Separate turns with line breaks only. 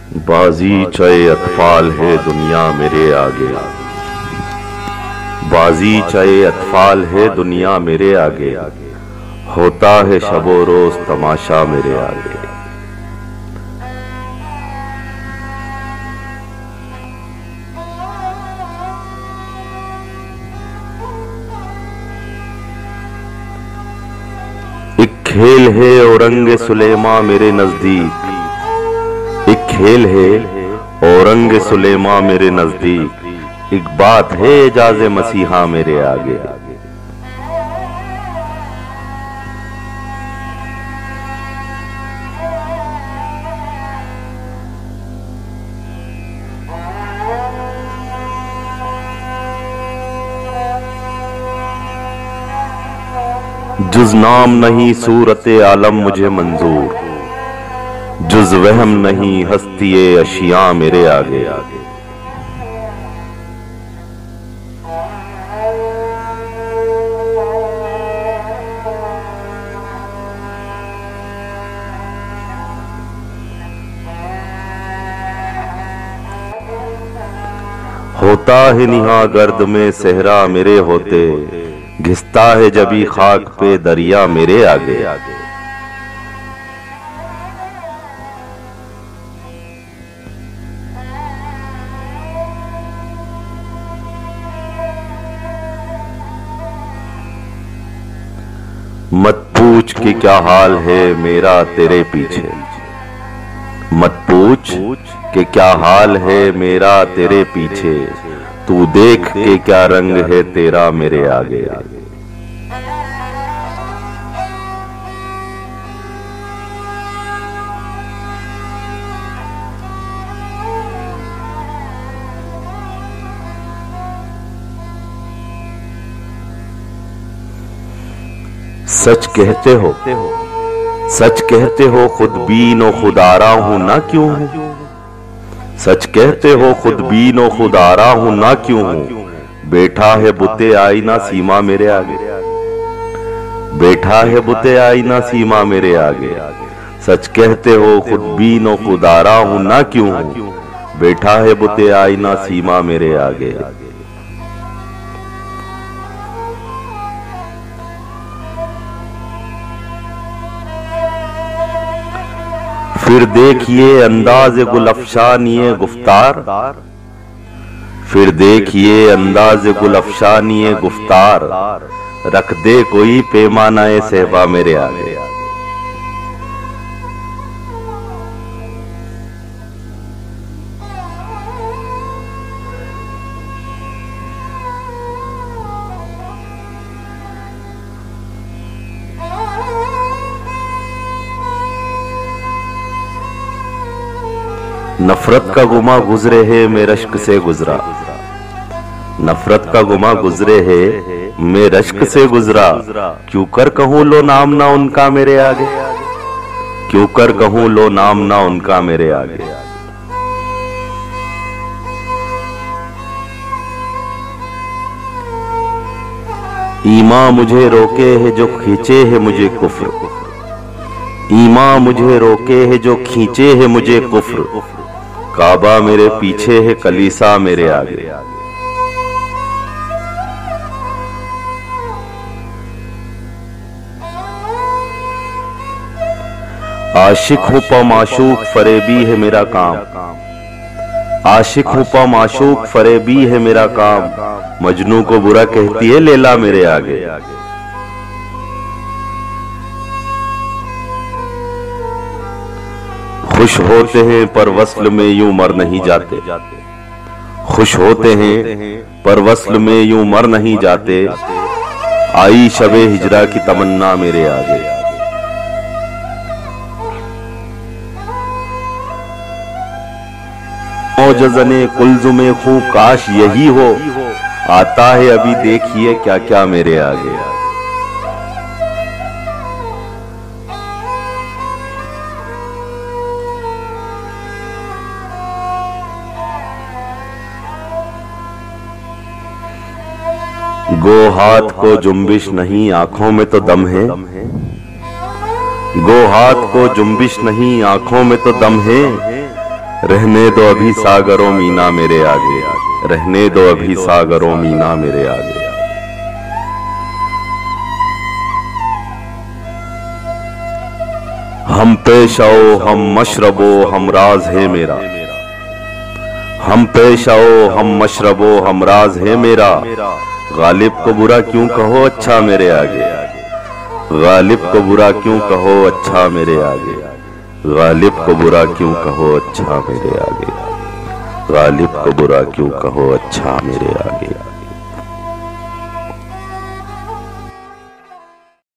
बाजी चाहे अतफाल है दुनिया मेरे आगे, बाजी चाहे अतफाल है दुनिया मेरे आगे, होता है शबो रोज तमाशा मेरे आगे। एक खेल है औरंग सुलेमा मेरे नजदीक, एक खेल है औरंग सुलेमा मेरे नजदीक, एक बात है एजाज मसीहा मेरे आगे। जुज नाम नहीं सूरत आलम मुझे मंजूर, जुज वहम नहीं हस्तिये अशिया मेरे आगे। होता है निहा गर्द में सहरा मेरे होते, घिसता है जबी खाक पे दरिया मेरे आगे। मत पूछ कि क्या हाल है मेरा तेरे पीछे, मत पूछ कि क्या हाल है मेरा तेरे पीछे, तू देख के क्या रंग है तेरा मेरे आगे। सच कहते हो, सच कहते हो खुद बीन और खुदारा हूं ना क्यों हूं, सच कहते हो खुद बीन और खुदारा हूं ना क्यों हूं, बैठा है बुते आईना सीमा मेरे आगे, बैठा है बुते आईना सीमा मेरे आगे। सच कहते हो खुद बीन और खुदारा हूं ना क्यों हूं, बैठा है बुते आईना सीमा मेरे आगे। फिर देखिए अंदाज़ गुलफशानी गुफ्तार, फिर देखिए अंदाज़ गुलफशानी गुफ्तार, रख दे कोई पैमानाए सहबा मेरे आगे। नफरत का गुमा गुजरे है मैं रश्क से गुजरा, नफरत का गुमा गुजरे है मैं रश्क से गुजरा, क्यों कर कहूं लो नाम ना उनका मेरे आगे, क्यों कर कहूं लो नाम ना उनका मेरे आगे। ईमा मुझे रोके है जो खींचे है मुझे कुफ्र, ईमा मुझे रोके है जो खींचे है मुझे कुफ्र, काबा मेरे पीछे है कलीसा मेरे आगे। आशिक हूं पा माशूक फरेबी है मेरा काम, आशिक हूं पा माशूक फरेबी है मेरा काम, मजनू को बुरा कहती है लैला मेरे आगे। खुश होते हैं पर वस्ल में यूं मर नहीं जाते, खुश होते हैं पर वस्ल में यूं मर नहीं जाते, आई शबे हिजरा की तमन्ना मेरे आगे। मौजज़ने कुल्ज़ुमे खूं काश यही हो, आता है अभी देखिए क्या क्या मेरे आगे। गो हाथ को जुम्बिश नहीं आंखों में तो दम है, गो हाथ को जुम्बिश नहीं आंखों में तो दम है, रहने दो अभी सागरों मीना मेरे आगे, रहने दो अभी सागरों मीना मेरे आगे। हम पेश आओ हम मशरबो हम राज है मेरा, हम पेश आओ हम मशरबो हम राज है मेरा। गालिब को बुरा क्यों कहो अच्छा मेरे आगे, गालिब को बुरा क्यों कहो अच्छा मेरे आगे, गालिब को बुरा क्यों कहो अच्छा मेरे आगे, गालिब को बुरा क्यों कहो अच्छा मेरे आगे।